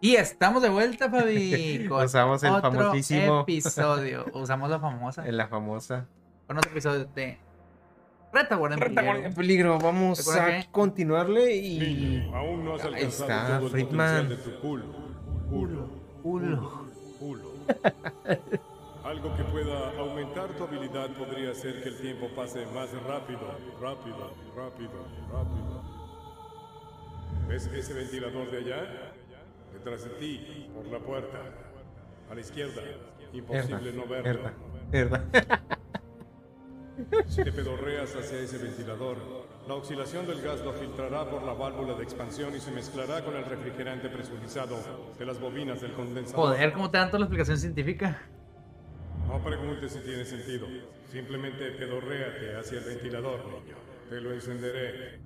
Y estamos de vuelta, Fabi, con Usamos el otro famosísimo. episodio. Usamos la famosa. En la famosa. Con otro episodio de Retaguardia en Retaguardia en Peligro. peligro. Vamos Recuerda a que- continuarle y. Niño, aún no has Ahí alcanzado está, todo el Friedman. potencial de tu culo. Culo. Culo. Algo que pueda aumentar tu habilidad podría hacer que el tiempo pase más rápido. ¿Ves ese ventilador de allá? Detrás de ti, por la puerta. A la izquierda. Imposible no verlo. Herda. Si te pedorreas hacia ese ventilador, la oxidación del gas lo filtrará por la válvula de expansión y se mezclará con el refrigerante presurizado de las bobinas del condensador. Joder, ¿cómo te dan toda la explicación científica? No preguntes si tiene sentido. Simplemente pedorréate hacia el ventilador, niño. Te lo encenderé.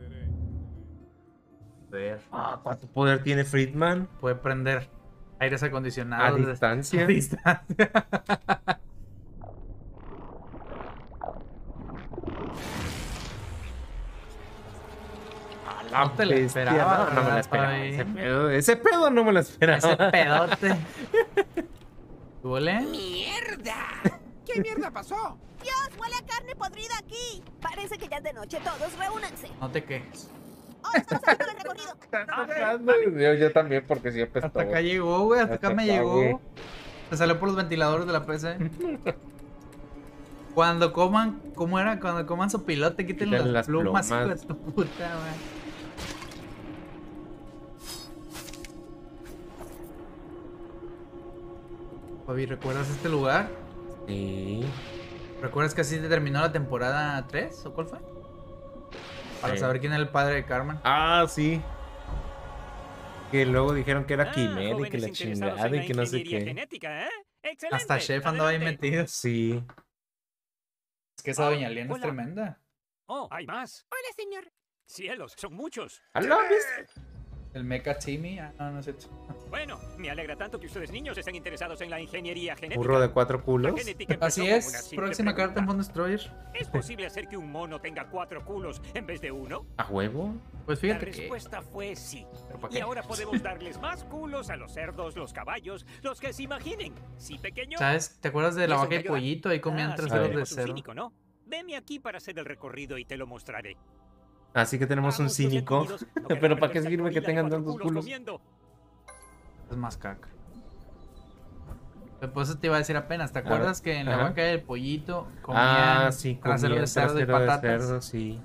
Ver. ¿Cuánto poder tiene Friedman? Puede prender aires acondicionados. A distancia. A distancia. No te la Bestia, esperaba, no me la ¿verdad, esperaba. Fabi? Ese pedo no me lo esperaba. Ese pedote. ¿Huele? ¡Mierda! ¿Qué mierda pasó? ¡Dios, huele a carne podrida aquí! Parece que ya es de noche, todos reúnanse. No te quejes. ¡Oh, estamos haciendo el recorrido! Yo también, porque sí apestó. Hasta acá llegó, güey. Hasta acá Hasta me acá, llegó. güey. Se salió por los ventiladores de la PC. Cuando coman, ¿cómo era? Cuando coman su pilote, quiten Quítenle las las plumas, hijo de plumas. tu puta, güey. Fabi, ¿recuerdas este lugar? Sí. ¿Recuerdas que así terminó la temporada 3? ¿O cuál fue? Para Sí. saber quién era el padre de Carmen. Ah, sí. Que luego dijeron que era Quimera y que jóvenes la interesados chingada en la y que no sé ingeniería qué. genética, ¿eh? Excelente. Hasta Chef andaba ahí Adelante. metido. Sí. Es que esa doña Liana es hola. tremenda. Oh, hay más. Hola, señor. Cielos, son muchos. ¡Aló, El Mecha Timmy. Ah, no, no es cierto. Bueno, me alegra tanto que ustedes niños estén interesados en la ingeniería genética. burro de 4 La culos? genética empezó Así como una es. simple Próxima carta en pregunta. Bond Destroyer. ¿Es posible hacer que un mono tenga 4 culos en vez de uno? ¿A huevo? Pues La fíjate que. respuesta fue sí. ¿Pero para Y qué? ahora podemos darles más culos a los cerdos, los caballos, los que se imaginen. Sí, pequeño. ¿Sabes? ¿Te acuerdas de la Eso vaca te y ayuda. pollito? Ahí comían Ah, sí, traseros de tenemos un cerdo. cínico, ¿no? Venme aquí para hacer el recorrido y te lo mostraré. Así que tenemos un Vamos, los cínico. entendidos, no querrán Pero ¿para qué perderse al sirve que gorila de tengan 4 tantos culos culos? comiendo. Es más caca. Por eso te iba a decir apenas. ¿Te A acuerdas ver, que en la ajá. vaca y el pollito comían Sí, trasero comía de cerdo y trasero de patatas? cerdo, sí.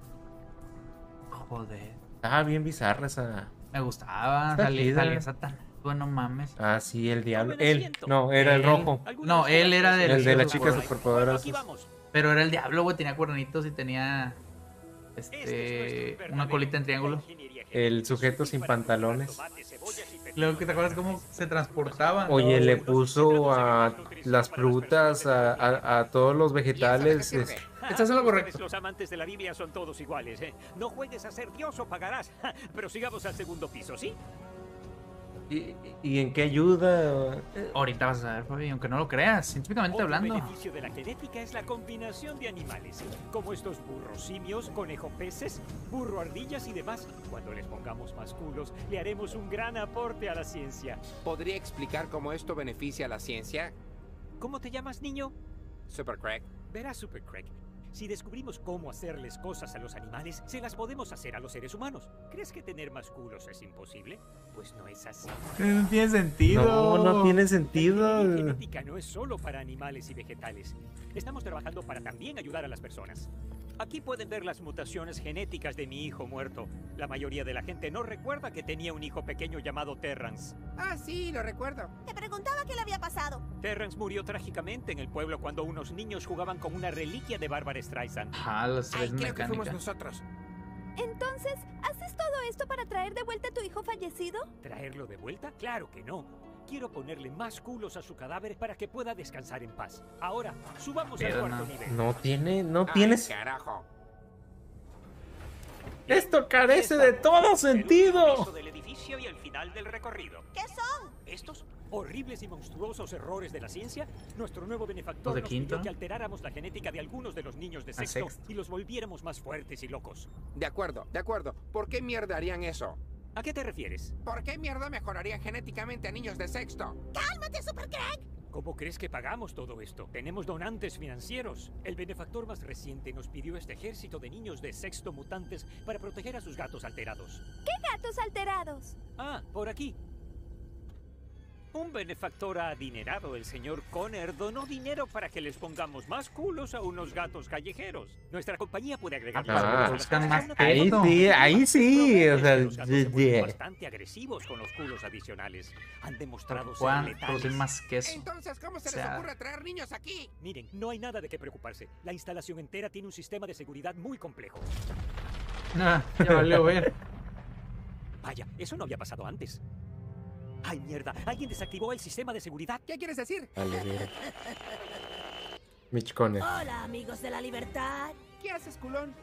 Joder. Ah, bien bizarra esa. Me gustaba. Está Salía chida. Satanás. Bueno, mames. Ah, sí, el diablo. Tomen Él. asiento. No, era el Él. rojo. ¿Alguna No, vez él era jugaste del- El de las Super chicas Bowl. superpoderosas. Aquí vamos. Pero era el diablo, güey. Tenía cuernitos y tenía. Este es nuestro Una invernadero. colita en triángulo. La ingeniería El genética sujeto es sin útil para pantalones. cultivar tomates, cebollas y pepinos. Luego que te acuerdas cómo se transportaban. Oye, le Los puso citratos a agregan nutrición las para las frutas, personas de a todos los ¿Y eso de qué vegetales. sirve? Estás en lo correcto. Ustedes, los amantes de la Biblia son todos iguales, ¿eh? No juegues a ser Dios o pagarás. Pero sigamos al segundo piso, ¿sí? ¿Y en qué ayuda? Ahorita vas a ver, Fabi, aunque no lo creas. Científicamente Otro hablando. beneficio de la genética es la combinación de animales, como estos burros simios, conejo peces, burro ardillas y demás. Cuando les pongamos más culos, le haremos un gran aporte a la ciencia. ¿Podría explicar cómo esto beneficia a la ciencia? ¿Cómo te llamas, niño? Super Craig. Verás, Super Craig. Si descubrimos cómo hacerles cosas a los animales, se las podemos hacer a los seres humanos. ¿Crees que tener más culos es imposible? Pues no es así. No tiene sentido. No tiene La sentido. ingeniería genética no es solo para animales y vegetales. Estamos trabajando para también ayudar a las personas. Aquí pueden ver las mutaciones genéticas de mi hijo muerto. La mayoría de la gente no recuerda que tenía un hijo pequeño llamado Terrance. Ah, sí, lo recuerdo. Te preguntaba qué le había pasado. Terrance murió trágicamente en el pueblo cuando unos niños jugaban con una reliquia de Barbara Streisand. Ah, los Ay, tres creo que fuimos mecánica. nosotros. Entonces, ¿haces todo esto para traer de vuelta a tu hijo fallecido? ¿Traerlo de vuelta? Claro que no. Quiero ponerle más culos a su cadáver para que pueda descansar en paz. Ahora, subamos al Pero cuarto no. nivel. No Ay, tienes. carajo. Esto carece de todo El último sentido. piso del edificio y el final del recorrido. ¿Qué son? Estos horribles y monstruosos errores de la ciencia, nuestro nuevo benefactor ¿Los de nos quinto? pidió que alteráramos la genética de algunos de los niños de sexto sexto. y los volviéramos más fuertes y locos. De acuerdo, de acuerdo. ¿Por qué mierda harían eso? ¿A qué te refieres? ¿Por qué mierda mejoraría genéticamente a niños de sexto? ¡Cálmate, Super Craig! ¿Cómo crees que pagamos todo esto? Tenemos donantes financieros. El benefactor más reciente nos pidió este ejército de niños de sexto mutantes para proteger a sus gatos alterados. ¿Qué gatos alterados? Ah, por aquí. Un benefactor adinerado, el señor Conner, donó dinero para que les pongamos más culos a unos gatos callejeros. Nuestra compañía puede agregar buscan más Ahí pedo. sí, ahí sí. O sea, los gatos se vuelven bastante agresivos con los culos adicionales. Han demostrado ser Puedan letales. producir más queso. Entonces, ¿cómo se O sea- les ocurre traer niños aquí? Miren, no hay nada de qué preocuparse. La instalación entera tiene un sistema de seguridad muy complejo. Ah, ya valió ver. Vaya, eso no había pasado antes. ¡Ay, mierda! Alguien desactivó el sistema de seguridad. ¿Qué quieres decir? Vale, mira. Mitch Conner. Hola, amigos de la libertad. ¿Qué haces, culón?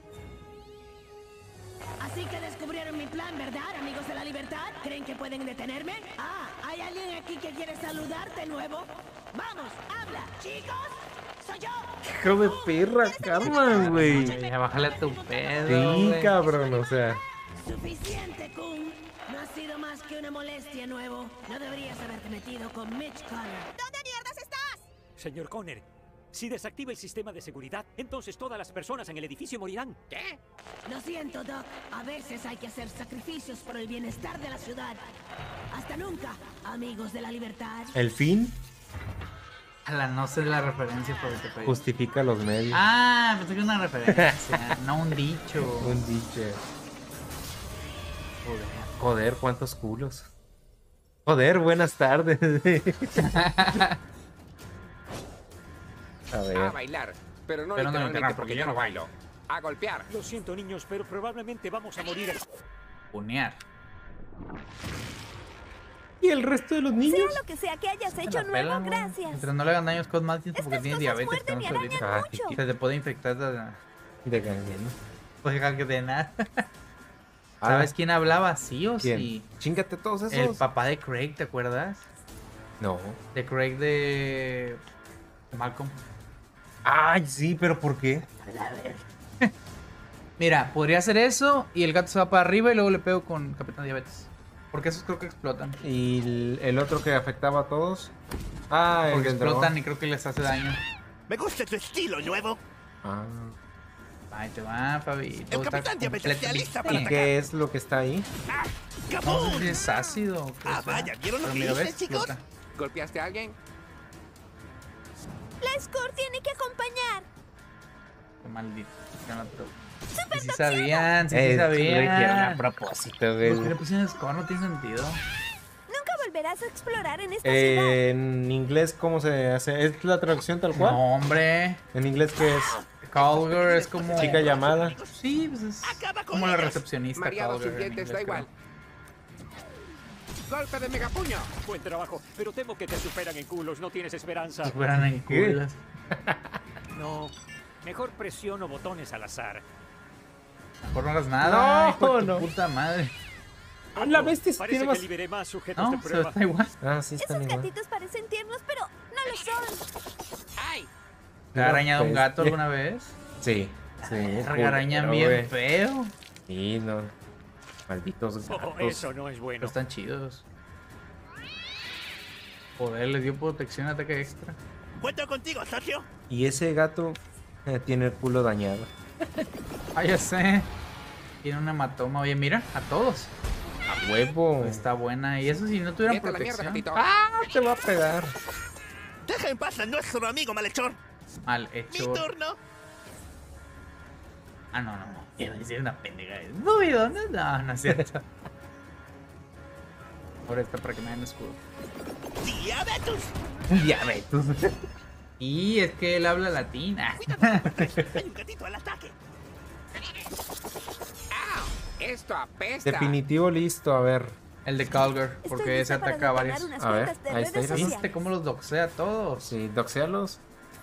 Así que descubrieron mi plan, ¿verdad, amigos de la libertad? ¿Creen que pueden detenerme? Ah, ¿hay alguien aquí que quiere saludarte nuevo? Vamos, habla, chicos. Soy yo. Hijo de perra, cama, güey. Ya bájale a tu pedo. Sí, güey. cabrón, o sea. Suficiente, Kun. No ha sido más que una molestia, nuevo. No deberías haberte metido con Mitch Conner. ¿Dónde mierdas estás? Señor Conner, si desactiva el sistema de seguridad, entonces todas las personas en el edificio morirán. ¿Qué? Lo siento, Doc. A veces hay que hacer sacrificios por el bienestar de la ciudad. Hasta nunca, amigos de la libertad. El fin No sé la referencia por el que pedí. justifica los medios. Ah, pensé que era una referencia, no un dicho. Un dicho. Joder, cuántos culos. Joder, buenas tardes. A A ver. bailar. Pero no Pero no literalmente literal, porque yo no bailo. A golpear. Lo siento, niños, pero probablemente vamos a morir. Punear. ¿Y el resto de los niños? Sea lo que sea que hayas Se hecho la nuevo, pelan, güey. gracias. Mientras no le hagan daño a Scott Malkin porque Estas tiene cosas diabetes. muerden y que no se olvide. arañan Ah, mucho. qué Se te puede infectar De gangrena. de nada. Ah, ¿Sabes quién hablaba? Sí o ¿quién? sí. Chíngate todos esos. El papá de Craig, ¿te acuerdas? No. De Craig de Malcolm. Ay, sí, pero ¿por qué? Mira, podría hacer eso y el gato se va para arriba y luego le pego con Capitán Diabetes. Porque esos creo que explotan. ¿Y el otro que afectaba a todos? Ah, el Porque del dragón. explotan y creo que les hace daño. Me gusta tu estilo, nuevo. Ah. Ahí te va, Fabi. El Capitán Diabetes está lista para ¿Y atacar. qué es lo que está ahí? ¡Ah! No sé ¡Capón! si es ácido o qué Ah, sea. vaya, ¿vieron lo Pero que mira, hice, ¿ves? chicos? Explota. ¿Golpeaste a alguien? La Score tiene que acompañar. Qué maldito. Ya no te- Y sí sabían, sí, sí Lo hicieron a sabían. propósito, ¿Por qué le güey. pusieron score? No tiene sentido. Nunca volverás a explorar en esta ciudad. En inglés, ¿cómo se hace? ¿Es la traducción tal cual? No, hombre. ¿En inglés qué es? Calger es como... Chica llamada. Sí, pues es Acaba con como la ellos. recepcionista. Mareado Calger sin en dientes, inglés, da igual. creo. ¡Golpe de megapuño! Buen trabajo, pero temo que te superan en culos. No tienes esperanza. Si fueran en ¿Qué? culas. No. Mejor presiono botones al azar. Mejor no hagas nada. No, hijo de tu no. puta madre. Ah, la bestia sí Parece tiene que más. liberé más sujetos No, de se prueba. está igual. Ah, sí, están Esos igual. gatitos parecen tiernos, pero no lo son. ¡Ay! ¿Te ha arañado un Bestia. gato alguna vez? Sí. Sí. Arañan culero, bien güey. feo. Sí, no. Malditos Oh, gatos. eso no es Pero bueno. están chidos. Joder, les dio protección, ataque extra. Cuento contigo, socio. Y ese gato tiene el culo dañado. Ah, ya sé. Tiene un hematoma. Oye, mira, a todos. A huevo. Está buena. Y eso si no tuvieran Vete a la mierda, protección. gatito. Ah, te va a pegar. Deja en paz a nuestro amigo malhechor. Mal Mi hecho. turno. Ah, no, no. Iba a decir una pendeja. Uy, ¿dónde? No, no es cierto. Ahora está para que me den escudo. Diabetus. Diabetes. Y es que él habla latín. Ah. Hay un gatito al ataque. ¡Au! ¡Esto apesta! Definitivo listo, a ver. El de Calger, Estoy porque lista se para ataca a detonar varios. unas A ver, cuentas de ahí está, redes mira. ¿Viste sociales. cómo los doxea a todos? Sí, doxealos.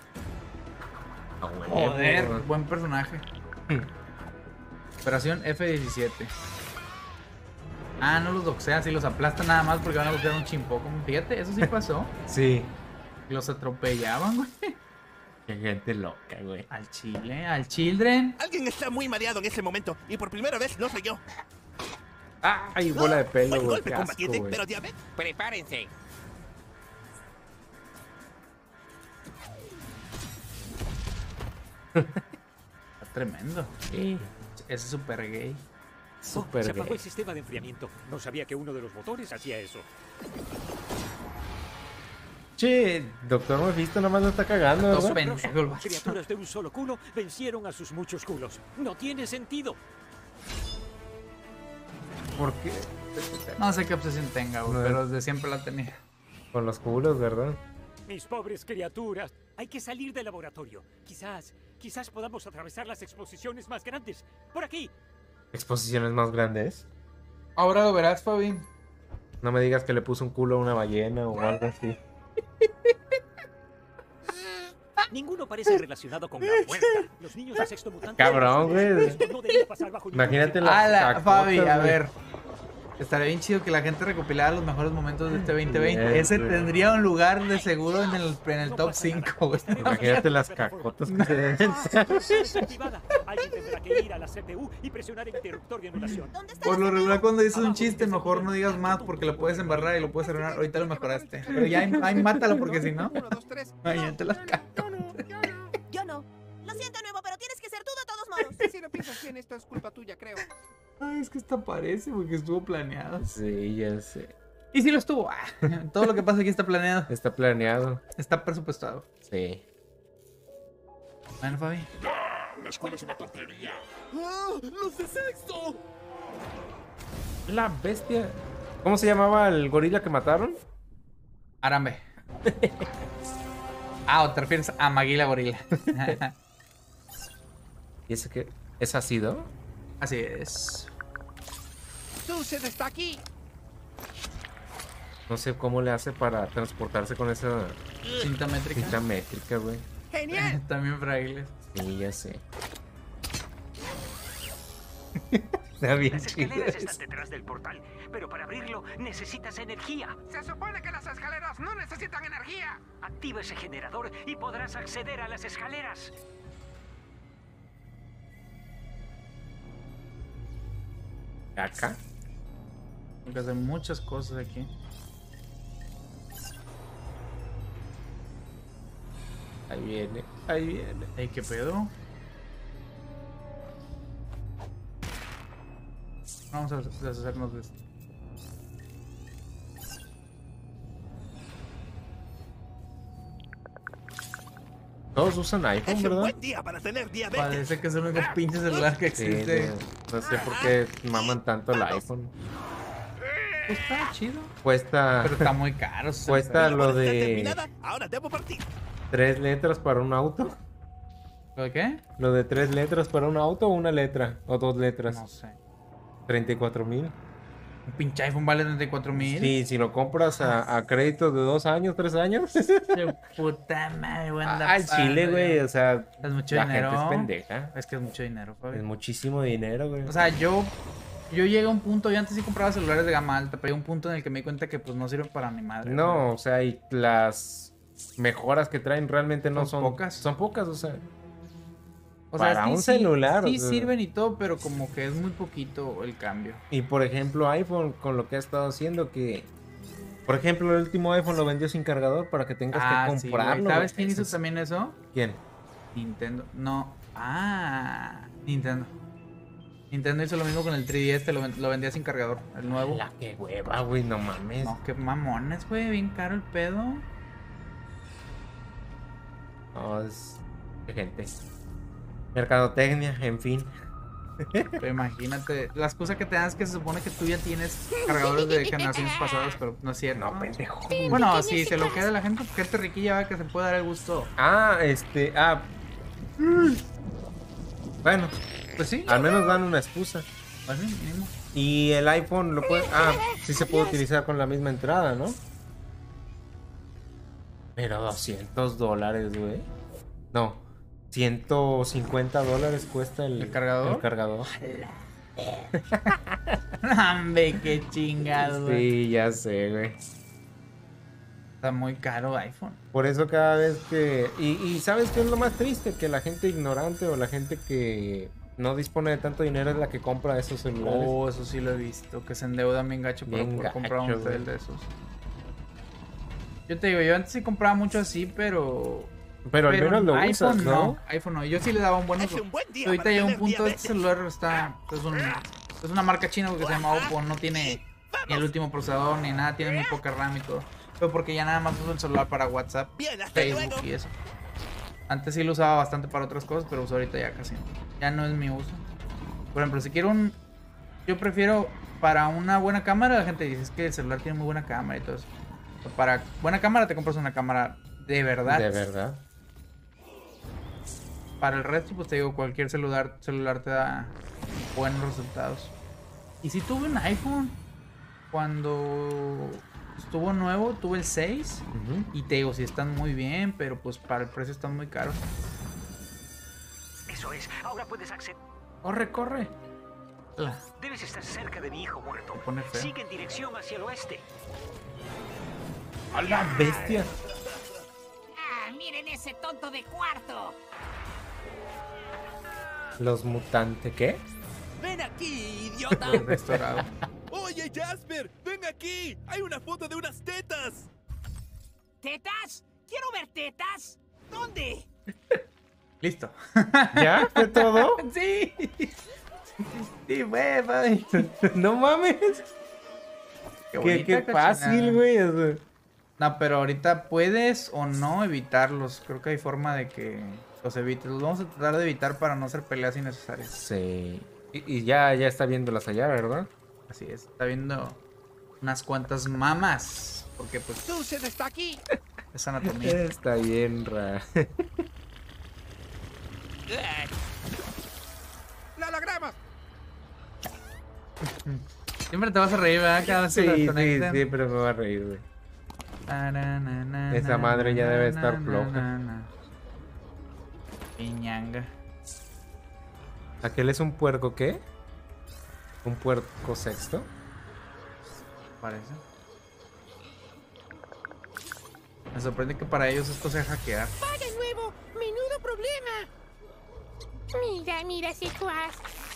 A huevo. Joder, buen personaje. Operación F-17. Ah, no los doxea, si los aplasta nada más porque van a buscar un chimpó. Como, fíjate, eso sí pasó. Sí. Los atropellaban, güey. Qué gente loca, güey. Al chile, al children. Alguien está muy mareado en ese momento y por primera vez no soy yo. ¡Ay, bola de pelo, Buen güey! golpe, ¡Qué asco, combatiente, güey! pero diabetes. Prepárense. Está tremendo. Sí, Ese es súper gay. súper Se apagó gay. el sistema de enfriamiento. No sabía que uno de los botones hacía eso. Che, Doctor Mephisto nomás lo está cagando, Dos ¿verdad? pendejo el vato. Criaturas de un solo culo vencieron a sus muchos culos. No tiene sentido. ¿Por qué? No sé qué obsesión tenga, güey, No. pero desde siempre la tenía. Con los culos, ¿verdad? Mis pobres criaturas. Hay que salir del laboratorio. Quizás podamos atravesar las exposiciones más grandes. Por aquí. Exposiciones más grandes. Ahora lo verás, Fabi. No me digas que le puso un culo a una ballena o algo así. Ninguno parece relacionado con la puerta. Los niños de sexto mutante. Cabrón, güey. Esto no debería pasar bajo ningún Imagínate concepto. las Ala, cacotas, Fabi, a güey. ver. Estaría bien chido que la gente recopilara los mejores momentos de este 2020. Bien, Ese güey. tendría un lugar de seguro en el top 5, güey. Imagínate las cacotas que se deben. Desactivada. Alguien tendrá que ir a la CPU y presionar el interruptor de anulación. ¿Dónde está Por la lo CPU? regular, cuando dices un chiste, mejor no digas más porque lo puedes embarrar y lo puedes arruinar. Ahorita lo mejoraste. Pero ya, ahí mátalo porque si no. 1, 2, 3. Imagínate las caras. Yo no. Lo siento, nuevo, pero tienes que ser tú de todos modos. Si no piensas bien, esto es culpa tuya, creo. Ay, es que esta parece porque estuvo planeado. Sí, ya sé. Y sí lo estuvo. Todo lo que pasa aquí está planeado. Está planeado. Está presupuestado. Sí. Bueno, Fabi. ¡Los de sexto! La bestia. ¿Cómo se llamaba el gorila que mataron? Arambe. O te refieres a Maguila Gorila. ¿Y ese qué? ¿Es ácido? Así es. ¡Dulce está aquí! No sé cómo le hace para transportarse con esa Cinta métrica. cinta métrica, güey. ¡Genial! También frágiles. Sí, ya sé. Está bien Las chido. escaleras eso. están detrás del portal, pero para abrirlo necesitas energía. Se supone que las escaleras no necesitan energía. Activa ese generador y podrás acceder a las escaleras. Acá. Tengo que hacer muchas cosas aquí. Ahí viene. Ahí viene. Ey, ¿qué pedo? Vamos a deshacernos de esto. Todos usan iPhone, Es un ¿verdad? buen día para tener diabetes. Parece que es el único pinche celular que Sí, existe. no sé por qué maman tanto el iPhone. Pues está chido. Cuesta Pero está muy caro. Cuesta La lo labor está de terminada, ahora debo partir. 3 letras para un auto. ¿Lo de qué? Lo de 3 letras para un auto o una letra. O 2 letras. No sé. 34,000. Un pinche iPhone vale 34,000. Sí, si lo compras a crédito de 2 años, 3 años. De puta madre, güey. anda Al Chile, pagando güey. ya. O sea, Es mucho la dinero. gente es pendeja. Es que es mucho dinero, Fabi. Es muchísimo dinero, güey. O sea, yo llegué a un punto, yo antes sí compraba celulares de gama alta, pero hay un punto en el que me di cuenta que pues no sirven para ni madre. No, o sea, y las mejoras que traen realmente no Son son pocas. Son pocas, o sea. O sea, para sí, un sí, celular, Sí o sea. sirven y todo, pero como que es muy poquito el cambio. Y por ejemplo, iPhone con lo que ha estado haciendo que. Por ejemplo, el último iPhone lo vendió sin cargador para que tengas que Sí, comprarlo. güey. ¿Sabes güey. quién hizo también eso? ¿Quién? Nintendo. No. Nintendo. Nintendo hizo lo mismo con el 3DS, lo vendía sin cargador, el nuevo. La que hueva, güey, no mames. No, qué mamones, güey, bien caro el pedo. No, es. Qué gente. Mercadotecnia, en fin. Pero imagínate, las cosas que te dan es que se supone que tú ya tienes cargadores de generaciones pasadas, pero no es cierto. No, pendejo. Bueno, si se lo queda la gente riquilla va que se puede dar el gusto. Bueno, Pues sí, al menos dan una excusa. pues sí, mínimo. Y el iPhone lo puede. Sí se puede utilizar con la misma entrada, ¿no? Pero $200, güey. No, $150 cuesta ¿El cargador? El cargador. Hombre, qué chingado, güey. Sí, ya sé, güey. Está muy caro iPhone. Por eso cada vez que... Y ¿sabes qué es lo más triste? Que la gente ignorante o la gente que no dispone de tanto dinero es la que compra esos celulares. Oh, eso sí lo he visto, que se endeudan bien gacho para Bien poder comprar un gacho, cel güey. de esos. Yo te digo, yo antes sí compraba mucho así, pero Pero al menos lo iPhone usas, ¿no? iPhone no. Yo sí le daba un buen Es uso. un buen día Ahorita para llega un tener punto, diabetes. este celular es una marca china que se llama Oppo, no tiene ni el último procesador ni nada, tiene muy poca RAM y todo. Pero porque ya nada más uso el celular para WhatsApp, Bien, hasta Facebook luego. y eso. Antes sí lo usaba bastante para otras cosas, pero uso ahorita ya casi no. Ya no es mi uso. Por ejemplo, si quiero yo prefiero para una buena cámara, la gente dice es que el celular tiene muy buena cámara y todo eso. Para buena cámara te compras una cámara de verdad. De verdad. Para el resto, pues te digo, cualquier celular te da buenos resultados. Y si tuve un iPhone cuando estuvo nuevo, tuve el 6. Ujú. Y te digo, sí están muy bien, pero pues para el precio están muy caros. Eso es, ahora puedes acceder. Corre, corre. Debes estar cerca de mi hijo muerto. Se pone feo. Sigue en dirección hacia el oeste. ¡A la bestia! Ah, miren ese tonto de cuarto. Los mutantes, ¿qué? ¡Ven aquí, idiota! Restaurado. Oye, Jasper, ven aquí. Hay una foto de unas tetas. ¿Tetas? Quiero ver tetas. ¿Dónde? Listo. ¿Ya? ¿Fue todo? Sí. Sí, güey, güey. No mames. Qué bonita fácil, cochinada. güey. o sea. No, pero ahorita puedes o no evitarlos. Creo que hay forma de que los evites. Los vamos a tratar de evitar para no hacer peleas innecesarias. Sí. Y ya está viéndolas allá, ¿verdad? Así es. Está viendo unas cuantas mamas. Porque pues Dulce está aquí. es anatomía. Está bien, Ra. ¡Lo logramos! Siempre te vas a reír, ¿verdad? Cada vez que Sí, las sí, conecten. sí, pero me va a reír, güey. Esa madre ya debe estar floja. Piñanga. ¿Aquel es un puerco qué? ¿Un puerco sexto? Parece. Me sorprende que para ellos esto sea hackear. ¡Va de nuevo! ¡Menudo problema! Mira, mira, secuaz.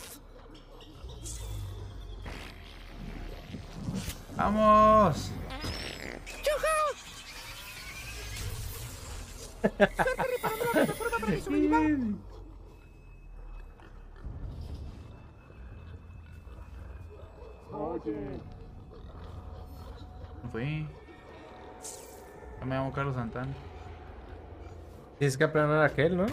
¡Vamos! Fui. Yo me llamo Carlos Santana. Tienes que aplanar a aquel, ¿no?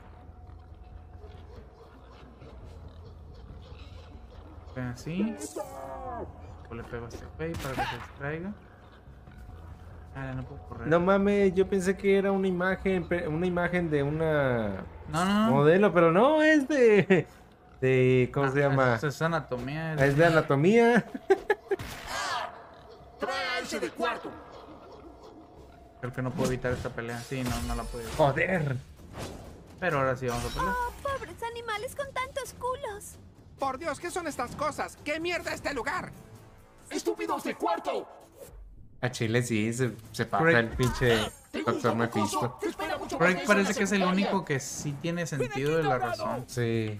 Así. O le pego a este güey para que se distraiga. Ah, no puedo correr. No mames, yo pensé que era una imagen de una No, no, no. modelo, pero no, es de ¿cómo se llama? Es anatomía. Es de anatomía. Creo que no puedo evitar esta pelea. Sí, no la puedo. Joder. Pero ahora sí vamos a pelear. Oh, pobres animales con tantos culos. Por Dios, ¿qué son estas cosas? ¿Qué mierda este lugar? ¡Estúpidos de cuarto! A Chile sí, se pasa Correct. el pinche Doctor Mephisto. Greg parece que es el único que sí tiene sentido de la razón. Sí.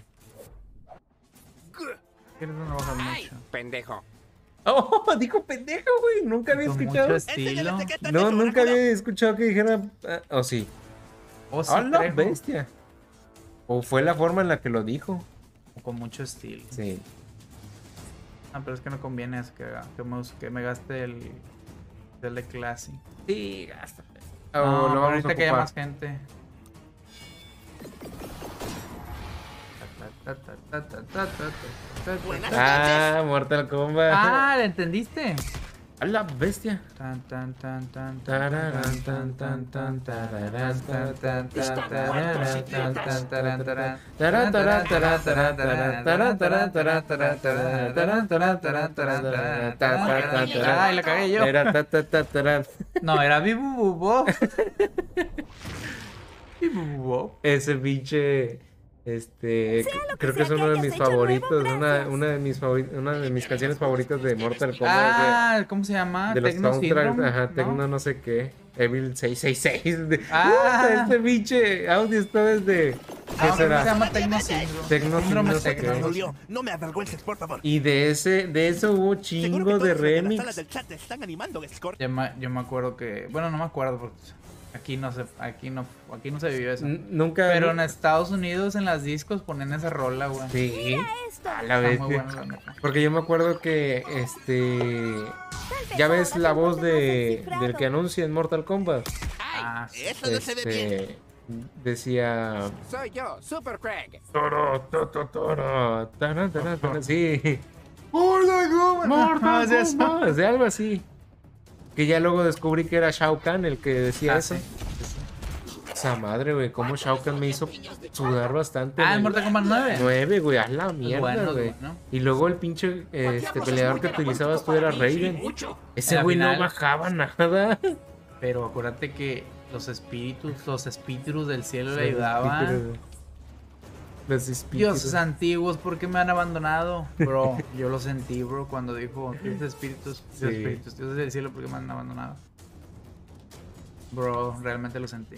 Quieres no bajar mucho. Pendejo. Oh, dijo pendejo, güey. Nunca había Con escuchado. mucho estilo. No, nunca había escuchado que dijera. Oh, sí. O sí, ¡A la Trejo. bestia! O fue la forma en la que lo dijo. O con mucho estilo. Sí. Ah, pero es que no conviene es que me gaste el de clase. Sí, gástate. No, lo pero vamos a ahorita que haya ocupar. más gente. Ah, Mortal Kombat. Ah, ¿la entendiste? A la bestia. Tan tan tan tan Tararán, tan, tan, tan, tararán, tan, tan, tararán, tan, tan, tararán, tararán. Tarán, tarán, tarán, tarán, tarán, tarán, tarán, tarán, tarán, tarán, tarán, tarán, tarán, tarán, tarán. Ay, la cagué yo. Era ta, ta, ta, tarán. No, era Bibu Bubo. Bibu Bubo. Ese pinche creo que es uno de mis favoritos, una de mis canciones favoritas de Mortal Kombat. Ah, ¿cómo se llama? De los Techno soundtracks, Syndrome, ajá, ¿no? Tecno no sé qué, Evil 666. Ah. Este pinche audio está desde creo que será? se llama Tecnosíndrome. Tecnosíndrome, Tecnosíndrome. ok. Julio, no me avergüences, por favor. Y de eso hubo Seguro chingo que de todos los de la remix. sala del chat te están animando, Escort. Yo me acuerdo que. Bueno, no me acuerdo porque aquí no se vivió eso. Nunca. Pero en Estados Unidos, en las discos, ponen esa rola, güey. Sí. Esto. A la Está vez. muy buena, la neta. Porque yo me acuerdo que ya ves la voz del que anuncia en Mortal Kombat. Ah, sí. Eso no se ve bien. Decía. Soy yo, Super Craig. Toro, toro, taran, taran, taran. Sí. Ah, sí, eso. Kombat, de algo así. Que ya luego descubrí que era Shao Kahn el que decía Ah, eso. sí. Esa madre, güey, cómo Shao Kahn me hizo sudar bastante. Ah, en Mortal Kombat 9. 9, güey, haz la mierda, bueno, güey. ¿no? Y luego el pinche peleador que utilizabas tú era Raiden. Ese En la güey no final. bajaba nada. Pero acuérdate que los espíritus del cielo le ayudaban. Los espíritus. Dioses antiguos, ¿por qué me han abandonado? Bro, yo lo sentí, bro, cuando dijo dioses espíritus, dioses del cielo, ¿por qué me han abandonado? Bro, realmente lo sentí.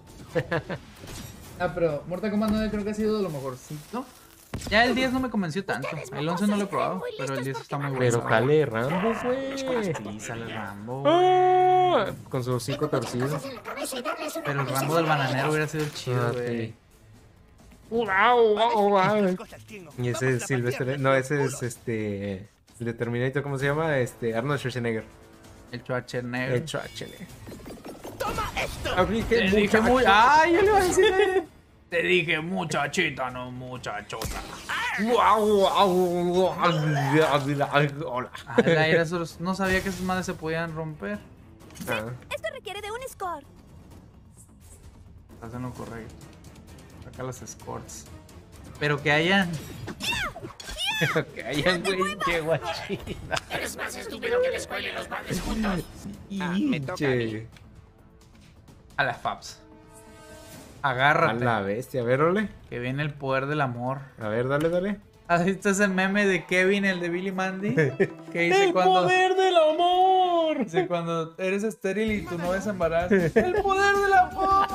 Ah, pero Mortal Kombat 9 creo que ha sido de lo mejorcito. Ya el 10 no me convenció tanto. El 11 no lo he probado, pero el 10 está muy bueno. Pero sale Rambo, güey. Sí, sale el Rambo. güey. Ah, con sus 5 torcidos. Pero el Rambo del bananero hubiera sido el chido, Ah, güey. sí. Wow, wow, wow. Cosas, Tingo. Y ese Vamos es a Silvestre. patear. No, ese es el de Terminator, ¿cómo se llama? Arnold Schwarzenegger. El Schwarzenegger. El Schwarzenegger. ¡Toma esto! Abrí que Te dije muchacho. muy. ¡Ay! Yo le iba a decir. Te dije muchachita, no muchachota. Wow, wow, hola. Ala, era esos- no sabía que esas madres se podían romper. Ah, Esto requiere de un score. Estás en lo correcto. Saca las scores. Pero que hayan. que hayan, güey, qué guachina. Eres más estúpido que la escuela y los padres juntos. Me toca a mí. Che, A las Fabs. a Agárrate. la bestia, a ver, ole. Que viene el poder del amor. A ver, dale, dale. ¿Has visto ese meme de Kevin, el de Billy Mandy? Que dice cuando. del amor! Dice cuando eres estéril y tu novia se embaraza. ¡El poder del amor!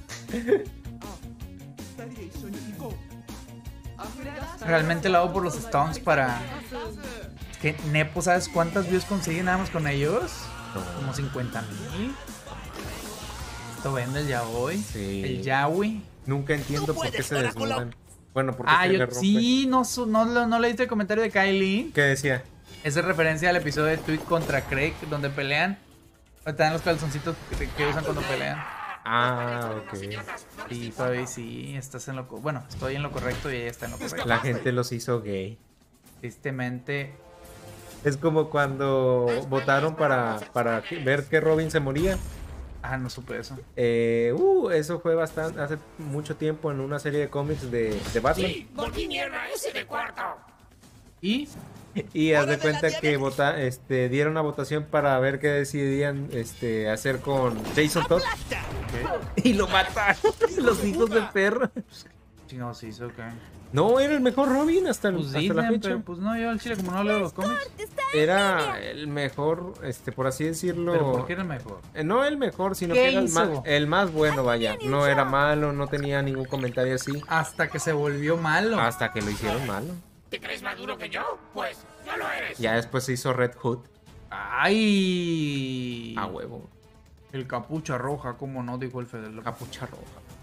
Realmente lo hago por los Stones para. Que Nepo, ¿sabes cuántas views consiguen nada más con ellos? Como 50,000. Esto vende el yaoi. Sí. El yaoi. Nunca entiendo por qué se desnudan. Bueno, porque Ah, se le yo rompe. sí, no leíste el comentario de Kylie. ¿Qué decía? Es de referencia al episodio de Tweet contra Craig, donde pelean. Te dan los calzoncitos que usan cuando pelean. Ah, ok. Y todavía sí, estás en lo bueno, estoy en lo correcto y ella está en lo correcto. La gente los hizo gay. Tristemente, Es como cuando votaron para ver que Robin se moría. no supe eso. Eso fue bastante, hace mucho tiempo en una serie de cómics de Batman. Volví mierda ese de cuarto. Y Y haz de cuenta que dieron una votación para ver qué decidían hacer con Jason Todd. Y lo mataron los hijos de perra. chingados se hizo, ¿qué? No, era el mejor Robin hasta Pues la dicen, fecha. pero pues no, yo al chile como no leo los cómics. Era el mejor, por así decirlo. Pero ¿por qué era el mejor? No el mejor, sino ¿Qué que era hizo? el más bueno, vaya. No era malo, no tenía ningún comentario así. Hasta que se volvió malo. Hasta que lo hicieron malo. ¿Te crees más duro que yo? Pues no lo eres. Ya después se hizo Red Hood. ¡Ay! A huevo. El capucha roja, ¿cómo no? Dijo el Fede. Capucha roja.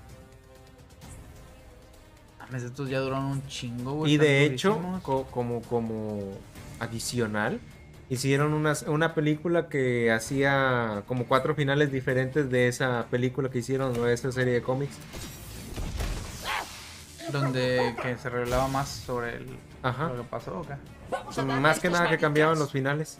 Mames, estos ya duraron un chingo, güey. Y de están hecho, durísimos. como adicional, hicieron una película que hacía como 4 finales diferentes de esa película que hicieron, o de esa serie de cómics. Donde que se revelaba más sobre Ajá. lo que pasó, ¿o qué? Más que nada que cambiaban los finales.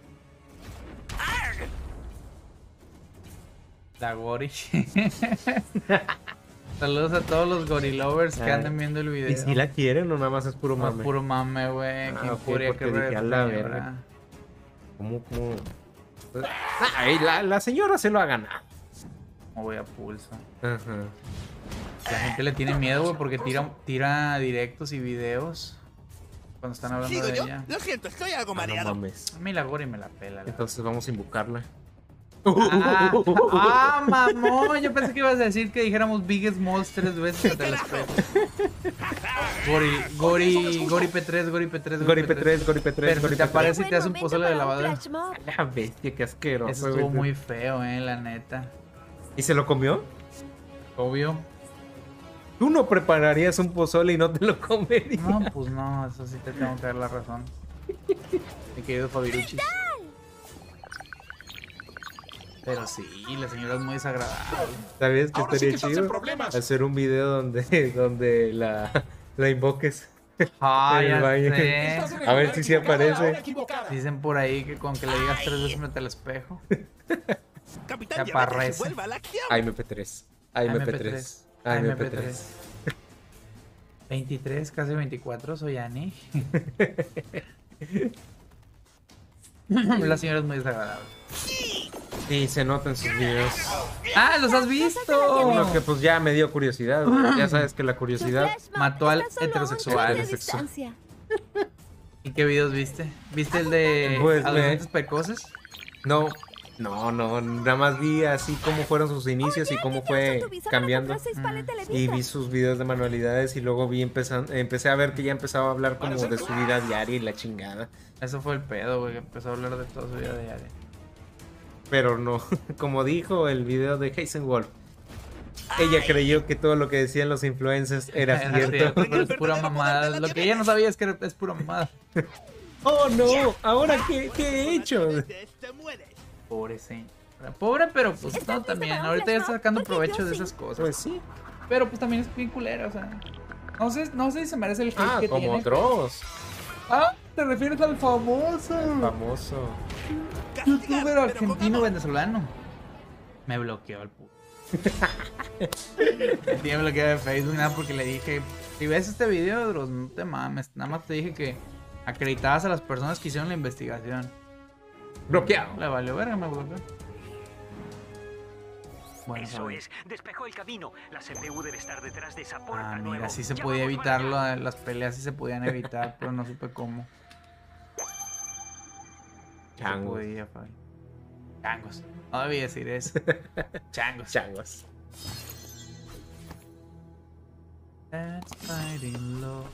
La Gori. Saludos a todos los gorilovers que Ay. anden viendo el video. ¿Y si la quieren o nada más es puro No, mame? puro mame, güey. Ah, Qué ok, infuria, porque qué dije, a la señora. verga. ¿Cómo? Ay, la señora se lo ha ganado. Me voy a pulso. Ajá. La gente le tiene miedo, güey, porque tira directos y videos cuando están hablando ¿Sigo de yo? ella. Lo siento, estoy algo Ah, no mareado. mames. A mí la Gori me la pela. Entonces vamos a invocarla. Mamón, yo pensé que ibas a decir que dijéramos Big Smalls 3 veces ante el espejo. Gori P3, Gori P3, Gori P3, Gori P3, Pero Gori te P3. aparece y te hace un pozole de lavadora. La bestia, qué asqueroso. Eso estuvo muy feo, la neta. ¿Y se lo comió? Obvio. Tú no prepararías un pozole y no te lo comerías. No, pues no, eso sí te tengo que dar la razón. Mi querido Fabiruchis. Pero sí, la señora es muy desagradable. ¿Sabías que Ahora sí estaría que estás en chido? problemas. Hacer un video donde la invoques. Ay, en el ya baño. sé. A ver si sí aparece. Dicen por ahí que con que le digas 3 veces frente al espejo. Capitán Ya Diabetes, parece. vuelva a la acción. AMP3. AMP3. AMP3. 23, casi 24, soy Ani. La señora es muy desagradable. Sí, se nota en sus videos. ¡Ah, los has visto! Uno que pues ya me dio curiosidad. Ya sabes que la curiosidad mató al Está solo a un heterosexual. clic de distancia. ¿Y qué videos viste? ¿Viste el de Pues, adolescentes precoces? No, nada más vi así cómo fueron sus inicios y cómo fue cambiando. Y vi sus videos de manualidades y luego empecé a ver que ya empezaba a hablar como de su vida diaria y la chingada. Eso fue el pedo, güey, que empezó a hablar de toda su vida diaria. Pero no, como dijo el video de Heisenwolf, ella creyó que todo lo que decían los influencers era cierto. Pero es pura mamada. Lo que ella no sabía es que es pura mamada. Oh no, ahora qué he hecho. Pobre señora. Pobre, pero pues no, también. Ahorita ya está sacando provecho de esas cosas. Pues sí. Pero pues también es bien culera, o sea. No sé si se merece el hate que como tiene. Dross. Ah, te refieres al famoso. Famoso. Youtuber argentino venezolano. Me bloqueó el puto. Me bloqueó de Facebook nada porque le dije, si ves este video, Dross, no te mames. Nada más te dije que acreditabas a las personas que hicieron la investigación. Bloqueado. Le valió verga, me bloqueó. Bueno, Eso es, despejó el camino. La CPU debe estar detrás de esa puerta. mira, nuevo. sí se Ya podía vamos para evitarlo, allá. las peleas sí se podían evitar, pero no supe cómo. Changos. Se podía, Fabi. Changos. No debía decir eso. Changos. Changos. That's fighting love.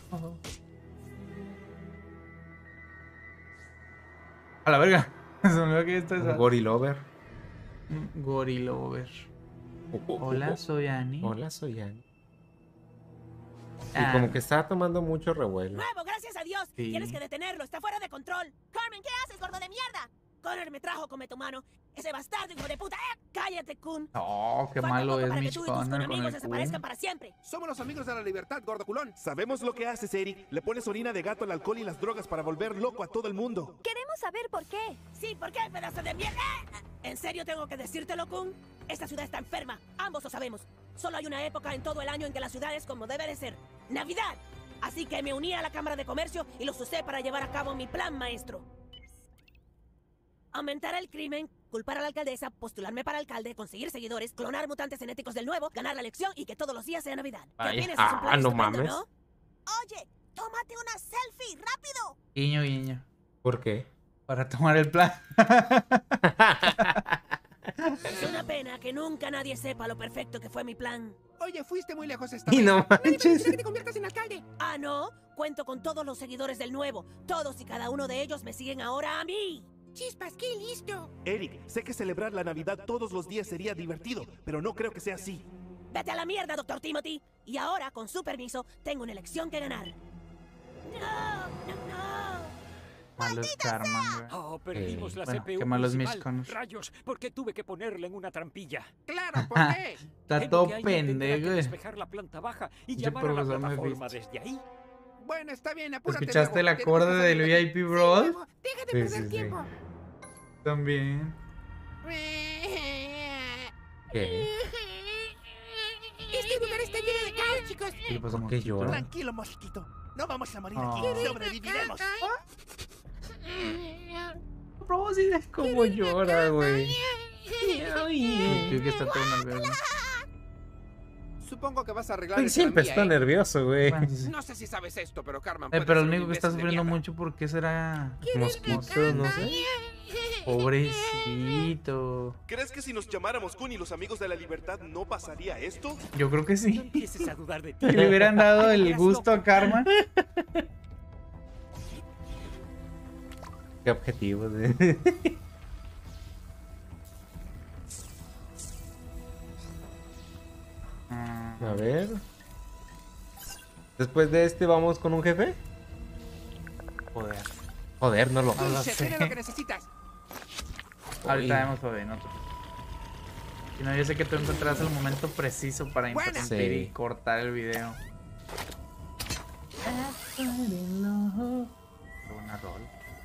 A la verga. Se me olvidó que esto es Gorilover. Gorilover. Hola, soy Annie. Hola, soy Annie. Ah. Y como que estaba tomando mucho revuelo. ¡Nuevo, gracias a Dios! Sí. Tienes que detenerlo, está fuera de control. Carmen, ¿qué haces, gordo de mierda? Connor me trajo, come tu mano. Ese bastardo, hijo de puta. ¡Cállate, Kun! Oh, qué Falta malo poco es para que Mitch tú y tus Connor con enemigos el desaparezcan culo. para siempre. Somos los amigos de la libertad, gordo culón. Sabemos lo que haces, Eric. Le pones orina de gato al alcohol y las drogas para volver loco a todo el mundo. Queremos saber por qué. Sí, ¿por qué, pedazo de mierda? ¿En serio tengo que decírtelo, Kun? Esta ciudad está enferma. Ambos lo sabemos. Solo hay una época en todo el año en que la ciudad es como debe de ser. ¡Navidad! Así que me uní a la Cámara de Comercio y los usé para llevar a cabo mi plan maestro. Aumentar el crimen, culpar a la alcaldesa, postularme para alcalde, conseguir seguidores, clonar mutantes genéticos del nuevo, ganar la elección y que todos los días sea Navidad. ¿Qué Ay, opinas? Es un plan no estupendo, mames. ¿no? Oye, tómate una selfie, rápido. Guiño, guiño. ¿Por qué? Para tomar el plan. Es una pena que nunca nadie sepa lo perfecto que fue mi plan. Oye, fuiste muy lejos esta Y vez. no Nadie manches. permitirá que te conviertas en alcalde. Ah, ¿no? Cuento con todos los seguidores del nuevo. Todos y cada uno de ellos me siguen ahora a mí. Chispas, qué listo. Eric, sé que celebrar la Navidad todos los días sería divertido, pero no creo que sea así. Vete a la mierda, Dr. Timothy. Y ahora, con su permiso, tengo una elección que ganar. No. Malo es Carmen, güey. Oh, perdimos la Bueno, CPU qué malo es principal. Mitch Connor. Rayos, ¿por qué tuve que ponerle en una trampilla? Claro, ¿por qué? Está Temo todo que alguien tendrá que pendejo. despejar la planta baja y Ese llamar a la profesor me plataforma viste. desde ahí. Bueno, está bien, apúrate. ¿Escuchaste el Nuevo. acorde Tenemos que del salir de VIP aquí. Brawl? Sí, Nuevo, deja de Sí, perder sí, tiempo. También. ¿Qué? Este lugar está lleno de caos, chicos. ¿Qué le pasó a ¿Por qué Mosquito? llora? Tranquilo, mosquito. No vamos a morir Oh. aquí. Sobreviviremos. Bro, sí, es ¿Cómo llora, güey? Creo que está todo nervioso. Supongo que vas a arreglar Él esa siempre mía, está nervioso, güey. Bueno, sí, sí. No sé si sabes esto, pero Carmen Pero puede el ser un único que está imbécil de sufriendo mierda. mucho, ¿por qué será? Mosquito, no sé. Pobrecito. ¿Crees que si nos llamáramos Kun y los amigos de la libertad no pasaría esto? Yo creo que No sí. empieces a dudar de ti. Que le hubieran dado el gusto a Karma. Qué objetivo. A ver. Después de este vamos con un jefe. Joder. Joder, no lo. No lo Se sé. tiene lo que necesitas. Ahorita vemos joder, no te preocupes. Si no, yo sé que tú encontrarás el momento preciso para Buena. interrumpir y Sí. cortar el video. Qué buena rol.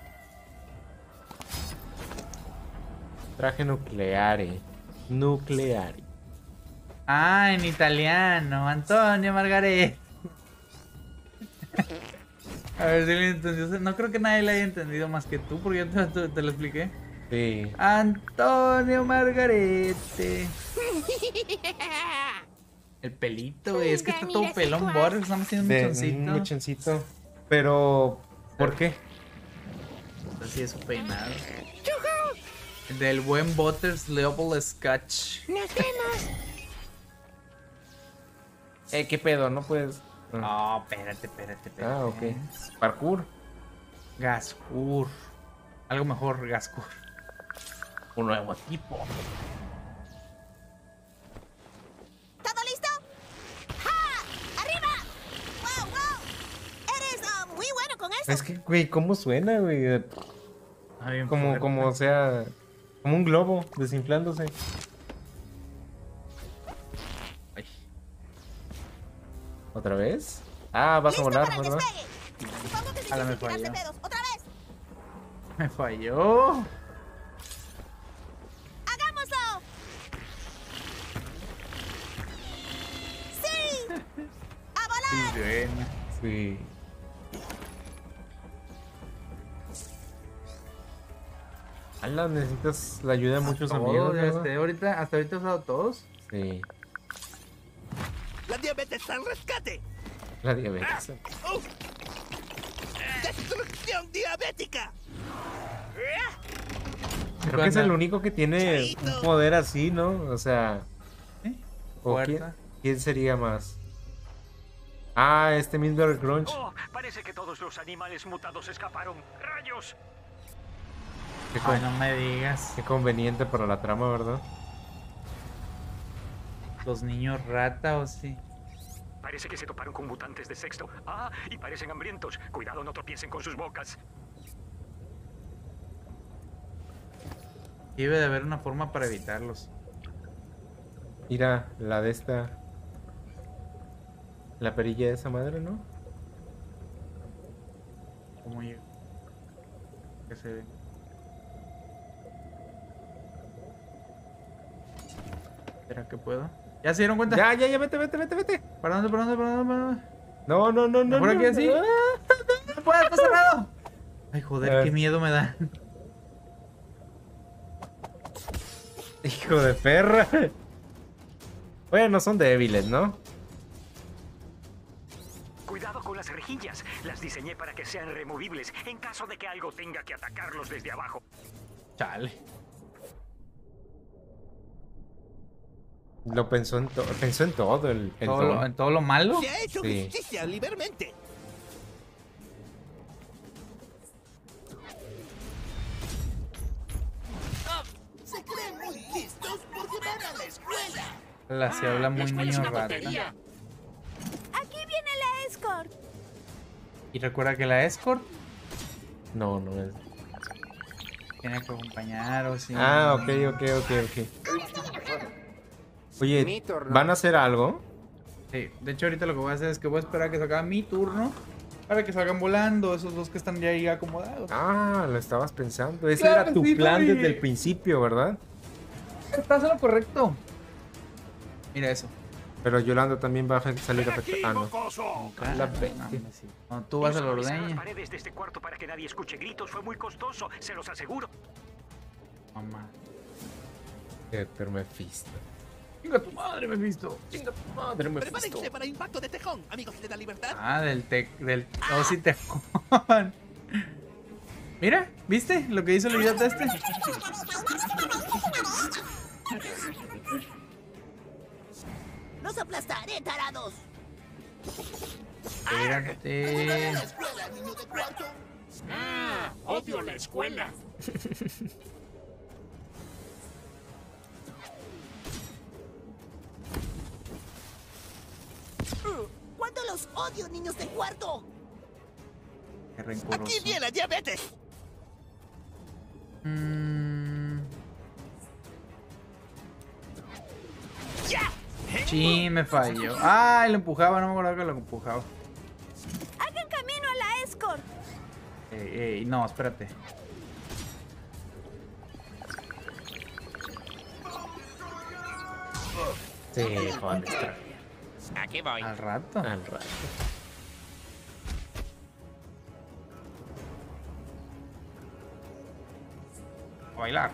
Traje nucleare. Nucleare. Ah, en italiano. Antonio Margaret. A ver si lo entendió. No creo que nadie le haya entendido más que tú, porque yo te lo expliqué. Sí. Antonio Margarete. El pelito, güey. Es que está todo pelón, Borges. Estamos haciendo un De mechoncito. un mechoncito. Pero, ¿por qué? Así es su peinado. Del buen Butters Leopold Scotch. ¿Qué pedo? No puedes. No, espérate. Ah, ok. Parkour. Gascur. Algo mejor, Gascur. Un nuevo tipo. ¿Todo listo? ¡Ja! ¡Arriba! ¡Wow, wow! Eres muy bueno con eso. Es que, güey, ¿cómo suena, güey? Ah, bien Como, fuerte. como, o sea, como un globo desinflándose. Ay, ¿Otra vez? Ah, vas a ¡Listo volar, para el ¿verdad? despegue! Supongo que es Ala, me difícil tirarse falló. pedos. ¡Otra vez! me falló. ¡Hagámoslo! ¡Sí! ¡A volar! Bueno. Sí. Ala, necesitas la ayuda de muchos amigos, Todos, ¿verdad? hasta ahorita he usado todos. Sí. ¡La diabetes al rescate! La diabetes. ¡Destrucción diabética! Creo que es el único que tiene un poder así, ¿no? O sea... ¿Eh? ¿o quién, Fuerza. quién sería más? Ah, este Mr. Crunch. Oh, parece que todos los animales mutados escaparon. ¡Rayos! Qué, Ay, no me digas. qué conveniente para la trama, ¿verdad? Los niños rata o sí. Parece que se toparon con mutantes de sexto. Ah, y parecen hambrientos. Cuidado, no tropiecen con sus bocas. Debe de haber una forma para evitarlos. Mira, la de esta... La perilla de esa madre, ¿no? Como yo. Que se ve. ¿Será que puedo? ¿Ya se dieron cuenta? Ya, vete. ¿Para dónde? No. ¿Por aquí así? ¡No puedo, está cerrado! Ay, A joder, ver. qué miedo me da. Hijo de perra. Bueno, son débiles, ¿no? Cuidado con las rejillas. Las diseñé para que sean removibles en caso de que algo tenga que atacarlos desde abajo. Chale. Lo pensó en todo el don. ¿En todo lo malo? Se ha hecho Sí. justicia libremente. Se creen muy listos porque van a la escuela. Se habla muy niño rata. Aquí viene la escort. Y recuerda que la escort No es. tiene que acompañar o si. Ah, ok. Oye, Mi turno. ¿van a hacer algo? Sí, de hecho ahorita lo que voy a hacer es que voy a esperar a que se acabe mi turno para que salgan volando esos dos que están ya ahí acomodados. Ah, lo estabas pensando. Ese Claro, era tu sí, plan Javi. desde el principio, ¿verdad? Estás en lo correcto. Mira eso. Pero Yolanda también va a salir afectada. Ah, no. La No, bestia. hombre, sí. No, tú vas a la Visualizar las ordeña. paredes de este cuarto para que nadie escuche gritos fue muy costoso, se los aseguro. Mamá. Pero Mephisto. Chinga tu madre, me he visto. Chinga tu madre, Mephisto. Prepárense para impacto de tejón, amigos de la libertad. Ah, del oh, sí, tejón. Mira, ¿viste lo que hizo el idiota este? ¡Los aplastaré, tarados! Espérate. Odio la escuela. ¡Cuánto los odio, niños de cuarto! Qué rencoroso. ¡Aquí viene la diabetes! ¡Ya! Sí, me falló. Ay, lo empujaba, no me acuerdo que lo empujaba. ¡Hagan camino a la escort! Ey, no, espérate. Sí, Juan, está. Aquí voy. Al rato. Al rato. A bailar.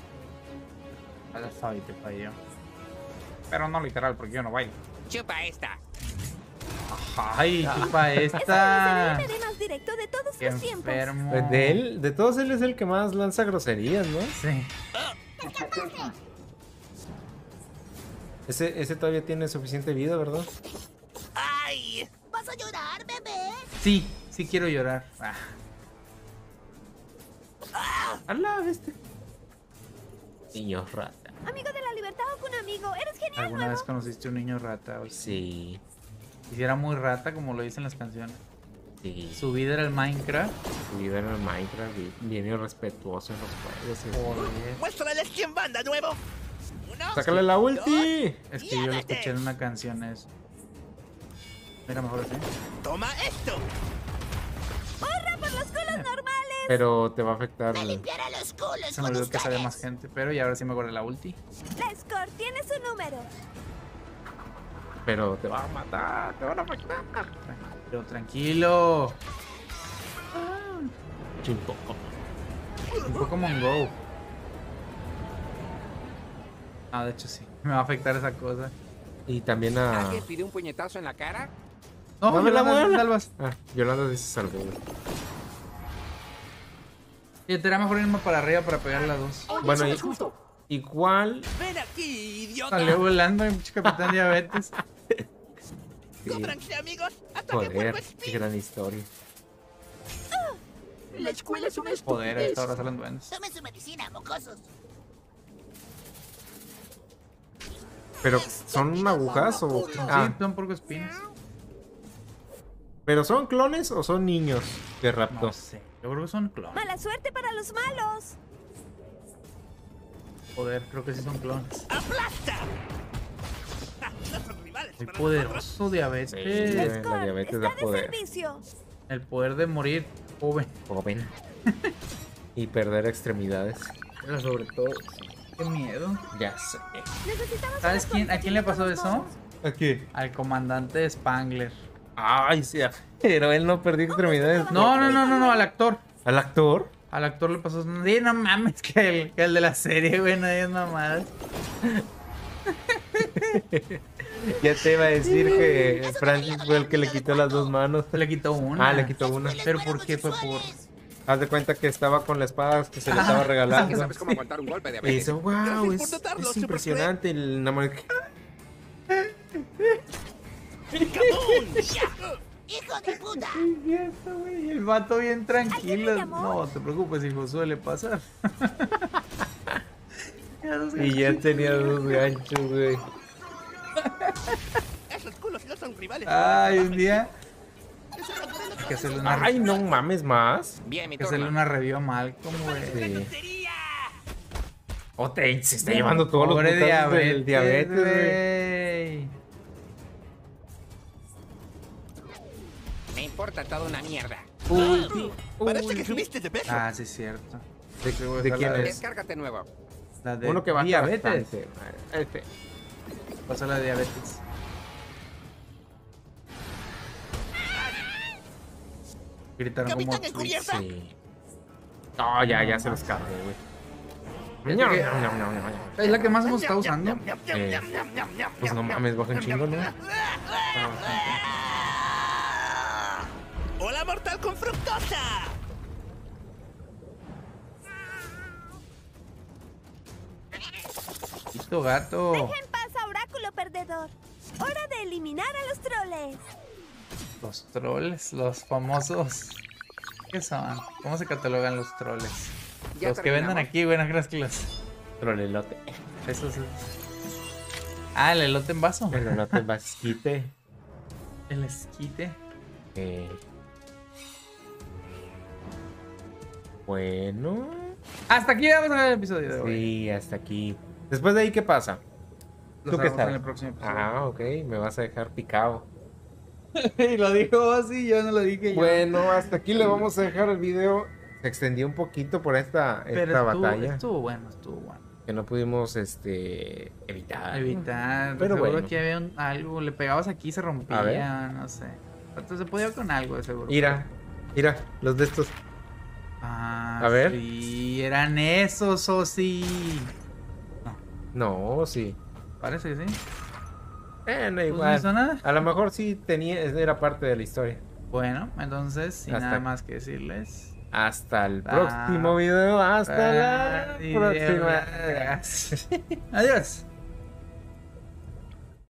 Ya sabes, te falló. Pero no literal, porque yo no bailo. Chupa esta. Ay, chupa Es esta. el MD más directo de todos Qué los tiempos. enfermo. Pues de todos él es el que más lanza groserías, ¿no? Sí. Ese todavía tiene suficiente vida, ¿verdad? ¡Ay! ¿Vas a llorar, bebé? Sí, sí quiero llorar. Ah. ¡Hala, viste! Niño rata. Amigo de la libertad o un amigo. Eres genial, ¿Alguna nuevo. vez conociste un niño rata? Oye? Sí. Y si era muy rata, como lo dicen las canciones. Sí. Su vida era el Minecraft. Su vida en el Minecraft, bien irrespetuoso en los juegos. Joder. ¡Muéstrales quién manda, nuevo! ¡Sácale la ulti! Es que yo lo escuché en una canción eso. Mira, mejor así. ¡Toma esto! ¡Hurra por los culos normales! Pero te va a afectar. ¡Me limpiará los culos Se me con olvidó que sabía ustedes! más gente, pero ya ahora sí me acuerdo de la ulti. La escort tiene su número. Pero te va a matar, te van a afectar. Pero tranquilo. Chimpoco. Un Pokémon Go. Ah, de hecho sí. Me va a afectar esa cosa. Y también a. ¿Alguien pidió un puñetazo en la cara? No, Dame la Yolanda, muela. salvas. Ah, Yolanda dice salvo, güey. Y te era mejor irme para arriba para pegar las dos. Bueno, igual. ¡Ven aquí, idiota! Salió volando el pinche Capitán Diabetes. Sí. ¡Cóbranse, amigos! ¡Ataque Joder, por qué gran historia. La escuela es una Joder, a esta hora salen duendes. Tomen su medicina, mocosos. Pero, ¿son agujas o.? Ah, Sí, son porco espinas. ¿pero son clones o son niños de rapto? No sé. Yo creo que son clones. ¡Mala suerte para los malos! Joder, creo que sí son clones. ¡Aplasta! Ah, no son rivales Muy para poderoso Diabetes. Sí. La La escort diabetes está da de poder. servicio. El poder de morir joven. Joven. Y perder extremidades. Pero sobre todo. Qué miedo. Ya sé. Necesitamos ¿Sabes unas quién? ¿A quién le pasó con los eso? modos. Aquí. Al comandante Spangler. Ay, sí. Pero él no perdió extremidades. No, al actor. ¿Al actor? Al actor le pasó eso. Sí, no mames, que el de la serie, güey, no es mamadas. Ya te iba a decir que Francis fue el que le quitó las dos manos. Le quitó una. Ah, le quitó una. ¿Pero por qué fue por...? Haz de cuenta que estaba con la espada que se le estaba Que regalando. sabes cómo aguantar un golpe de Y diabetes. dice, wow, Gracias por notarlo, es impresionante. El enamorado. ¡Cabum! ¡Ya! ¡Hijo de puta! Cierto, güey. El vato bien tranquilo. ¿Alguien me llamó? No te preocupes, hijo, suele pasar. Y ya tenía dos ganchos, güey. Esos culos no son rivales. Ay, un día que hacerle una, Ay, no mames más. Bien, mi que hacerle turno. una review a Malcolm, güey. Sí. ¡Tontería! Se está llevando todos los Pobre putazos del diabetes, diabetes, güey. güey. Me importa toda una mierda. Parece que subiste de peso. Ah, sí, es cierto. ¿De quién es? Descárgate nuevo. La de Uno que va diabetes. Este. Pasó la de diabetes. Gritaron como Capitán Encubierta. Sí. No, ya se los cargó, güey. Fíjate que- es la que más hemos estado usando. Pues no mames, baja un chingo, ¿no? ¡Hola, mortal con fructosa! Quito gato. Deja en paz a Oráculo Perdedor. Hora de eliminar a los troles. Los trolls, los famosos. ¿Qué son? ¿Cómo se catalogan los troles? Ya Los que venden terminamos. aquí, buenas crees que los. Trolelote. Esos. Ah, el elote en vaso. El elote vasquite. El esquite. Bueno. Hasta aquí vamos a ver el episodio de hoy. Sí, hasta aquí. Después de ahí, ¿qué pasa? Los ¿Tú qué vemos en sabes? el próximo episodio. Ah, ok. Me vas a dejar picado. Y lo dijo así, yo no lo dije yo. Bueno, hasta aquí le vamos a dejar el video. Se extendió un poquito por esta batalla. Estuvo bueno. Que no pudimos evitar. Pero Pero seguro bueno. que había algo. Le pegabas aquí y se A ver. rompía, no sé. Entonces se podía con algo de seguro. Mira, los de estos. Ah, A ver. Sí, eran esos, o sí. No, sí. Parece que sí. No Pues igual. no hizo nada. A lo mejor sí era parte de la historia. Bueno, entonces, sin Hasta nada aquí. más que decirles. Hasta el próximo video. Hasta la próxima. Adiós.